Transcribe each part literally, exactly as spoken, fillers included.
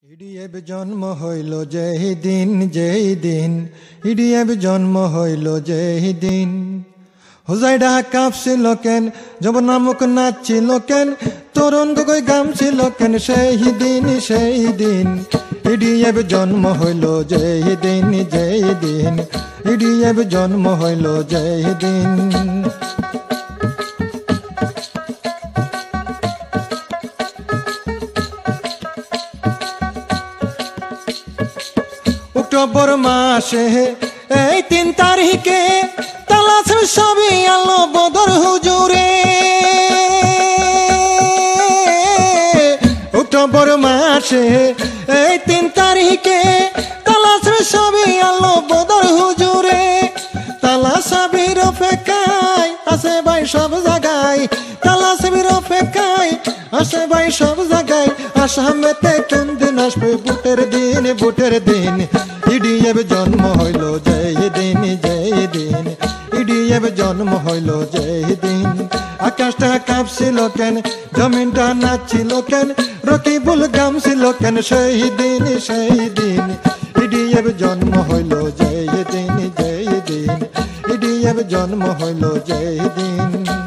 ইডিএব জন্ম হইল যেই দিন যেই দিন ইডিএব জন্ম হইল যেই দিন হুজাইডা কাঁপছিল কেন যমুনা মুখ নাচছিল কেন তরুণ গগৈ গামছিল কেন সেই দিন সেই দিন ইডিএব জন্ম হইল যেই দিন যেই দিন ইডিএব জন্ম হইল যেই দিন অক্টোবর মাসে এই তিন তারিখে তালাশ সবই আলো বদর হুজুরে অক্টোবর মাসে এই তিন তারিখে তালাশ সবই আলো বদর হুজুরে তালাশাবির অপেক্ষায় আসে ভাই সব জায়গায় তালাশাবির অপেক্ষায় আসে ভাই সব জায়গায় আসামেতে কোন দিন আসবে বুটের দিন বুটের দিন ইডিএব জন্ম হইল যেই দিন যেই দিন ইডিএব জন্ম হইল যেই দিন আকাশটা কাঁপছিল কেন জমিনটা নাচছিল কেন রকিবুল গামছিল কেন সেই দিন সেই দিন ইডিএব জন্ম হইল যেই দিন যেই দিন ইডিএব জন্ম হইল যেই দিন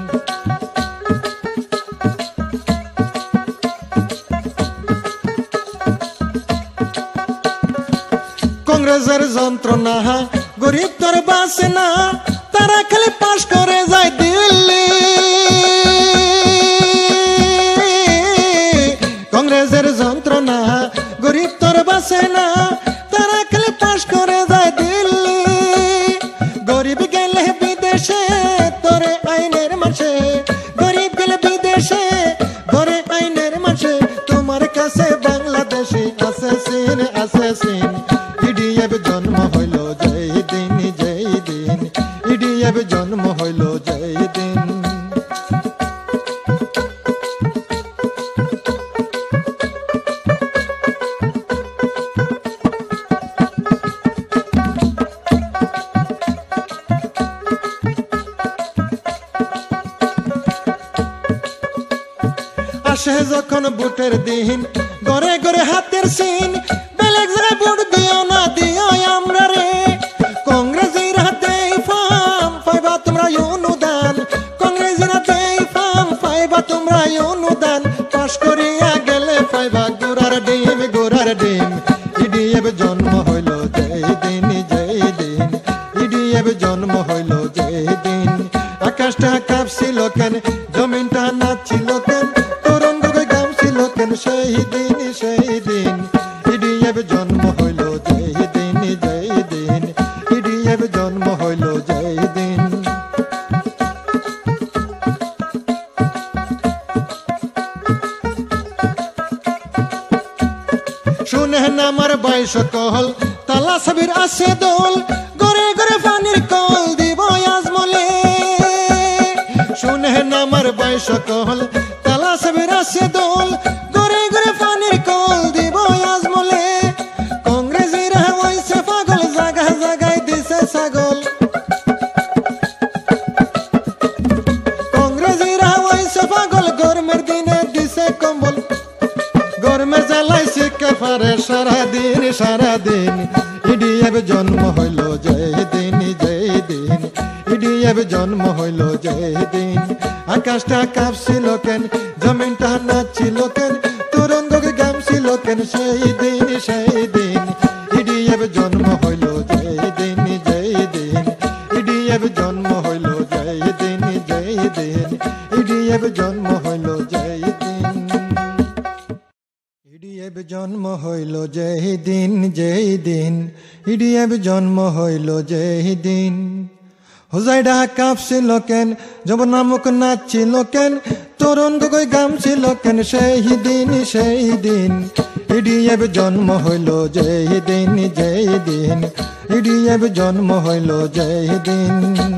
কংগ্রেসের যন্ত্রণা গরিব তোর বাসে না তারা খালি পাশ করে যায় দিল্লি কংগ্রেসের যন্ত্রণা গরিব তোর বাসে না তারা খালি পাশ করে যায় দিল্লি গরিব গেলে বিদেশে তোরে আইনের মাসে গরিব গেলে বিদেশে ধরে আইনের মাসে তোমার কাছে বাংলাদেশে আছে সিন আছে সিন ইডিএব জন্ম হইল যেই দিন যেই দিন ইডিএব জন্ম হইল যেই দিন আসে যখন বুটের দিন গড়ে গড়ে হাতের সিন বেলেগ জায়গায় ভোট দিও না দিও আমরা রে কংগ্রেসের হাতে ফাম পাইবা তোমরা অনুদান কংগ্রেসের হাতে ফাম পাইবা তোমরা অনুদান পাশ করিয়া গেলে পাইবা গোড়ার ডিম গোড়ার ডিম ইডিএব জন্ম হইল যেই দিন যেই দিন ইডিএব জন্ম হইল যেই দিন আকাশটা কাঁপছিল কেন জমিনটা নাচছিল কেন তরুণ গগৈ গামছিল কেন সেই দিন সেই দিন ইডিএব জন্ম হইল যেই দিন যেই দিন ইডিএব জন্ম হইল যেই দিন শুনেন আমার বাইশ কহল তালাশাবির আছে দোল গড়ে গড়ে পানির কল দিব আজমলে শুনেন আমার বাইশ কহল তালাশাবির আছে দোল গড়ে গড়ে পানির কল দিব আজমলে কংগ্রেসীরা হইছে পাগল জায়গা জায়গায় দিছে ছাগল কংগ্রেসীরা হইছে পাগল গরমের দিনে দিছে কম্বল গরমের জ্বালায় শিক্ষা পারে সারাদিন সারাদিন ইডিএব জন্ম হইল যেই দিন যেই দিন ইডিএব জন্ম হইল যেই দিন আকাশটা কাঁপছিল কেন জমিনটা নাচছিল কেন তরুণ গগৈ গামছিল কেন সেই দিন সেই দিন ইডিএব জন্ম হইল যেই দিন যেই দিন ইডিএব জন্ম হইল যেই দিন যেই দিন ইডিএব জন্ম হইল যেই দিন ইডিএব জন্ম হইল যেই দিন যেই দিন ইডিএব জন্ম হইল যেই দিন হুজাইডা কাঁপছিল কেন যমুনা মুখ নাচছিল কেন তরুণ গগৈ গামছিল কেন সেই দিন সেই দিন ইডিএব জন্ম হইল যেই দিন যেই দিন ইডিএব জন্ম হইল যেই দিন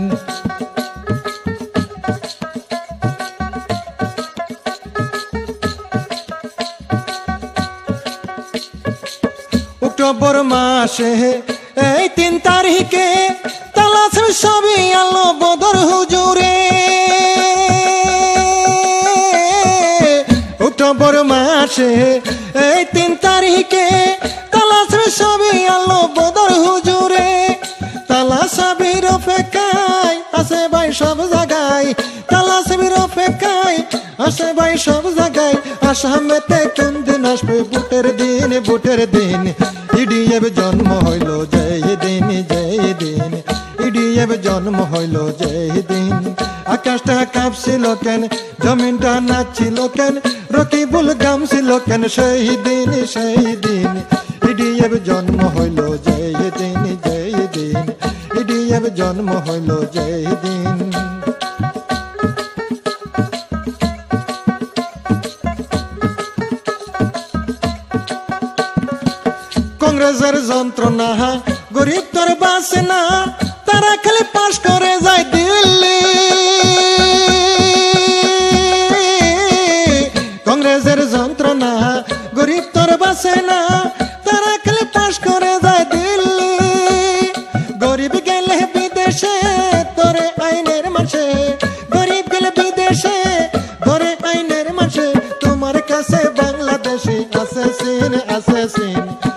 অক্টোবর মাসে এই তিন তারিখে তালাশ সবই আলো বদর হুজুরে অক্টোবর মাসে এই তিন তারিখে তালাশের ছবি আনলো বদর হুজুরে। তালাশের অপেক্ষায় আসে ভাই সব জায়গায়, তালাশের অপেক্ষায় আসে ভাই সব জায়গায়। আসামেতে কোন দিন আসবে বুটের দিন, বুটের দিন। ইডিএফ জন্ম হইল যেই দিন, যেই দিন ইডিএফ জন্ম হইল যেই দিন। আকাশটা কাঁপছিল কেন, জমিনটা নাচছিল কেন, রকিবুল গামছিল কেন সেই দিন, সেই দিন ইডিএফ জন্ম হইল যেই দিন, যেই দিন ইডিএফ জন্ম হইল যেই দিন। কংগ্রেসের যন্ত্রণা গরিব তোর বাসে না, তারা খালি পাশ করে যায় দিল্লি। কংগ্রেসের যন্ত্রণা গরিব তোর বাসে না, তারা খালি পাশ করে যায় দিল্লি। গরিব গেলে বিদেশে তোরে আইনের মাসে, গরিব গেলে বিদেশে ধরে আইনের মাসে। তোমার কাছে বাংলাদেশে আছে সিন, আছে সিন